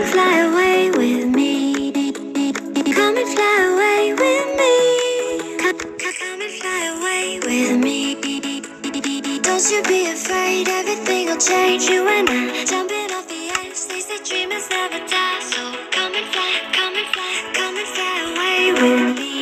fly away with me. Come and fly away with me. Come and fly away with me. Don't you be afraid, everything will change. You and I jumping off the edge. They say dreamers never die, so come and fly, come and fly, come and fly away with me.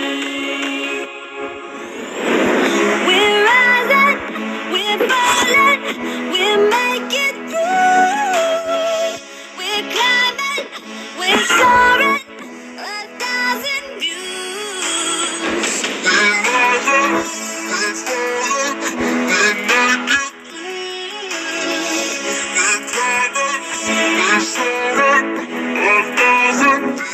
We're rising, we're falling, we're making through. We're climbing, we're soaring, 1,000 views. We're rising, we're falling, we're making through. We're climbing, we're soaring, 1,000 views.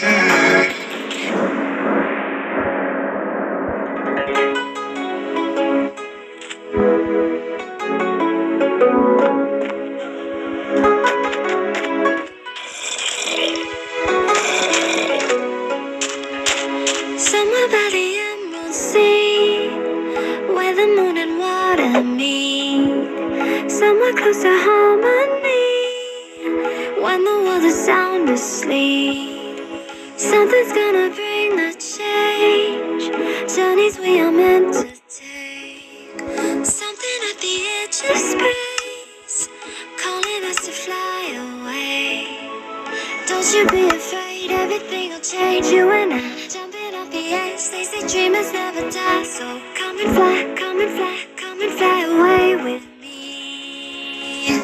Somewhere by the emerald sea, where the moon and water meet. Somewhere close to harmony, when the world is sound asleep. Something's gonna bring the change, journeys we are meant to take. Something at the edge of space, calling us to fly away. Don't you be afraid, everything will change. You and I jumping off the edge. They say dreamers never die, so come and fly, come and fly, come and fly away with me.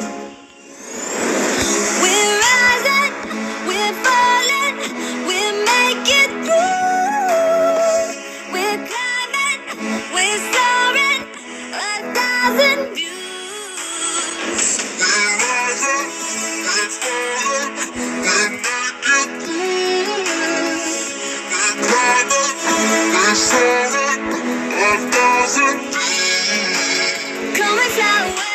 We're rising, we're falling, we're making through. We're climbing, we're soaring, 1,000 views. We're rising, we're falling, we're making through. We're climbing, we're soaring, 1,000 views. Come and fly away.